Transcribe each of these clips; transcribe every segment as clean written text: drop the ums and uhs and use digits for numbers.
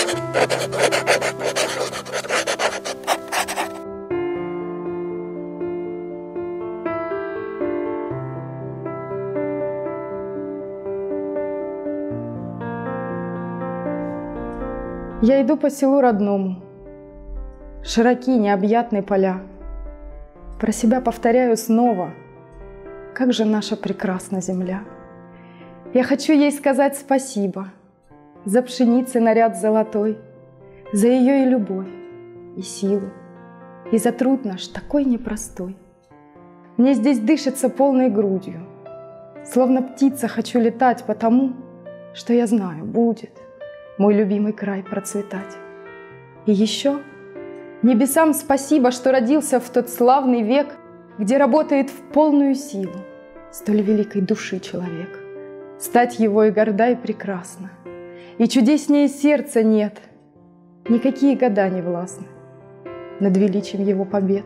Я иду по селу родному, широки необъятные поля. Про себя повторяю снова, как же наша прекрасна земля. Я хочу ей сказать спасибо за пшеницы наряд золотой, за ее и любовь, и силу, и за труд наш такой непростой. Мне здесь дышится полной грудью, словно птица хочу летать, потому что я знаю, будет мой любимый край процветать. И еще небесам спасибо, что родился в тот славный век, где работает в полную силу столь великой души человек. Стать его и горда, и прекрасна, и чудеснее сердца нет. Никакие года не властны над величием его побед.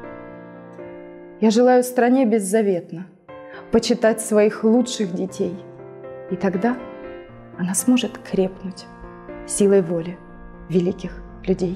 Я желаю стране беззаветно почитать своих лучших детей, и тогда она сможет крепнуть силой воли великих людей.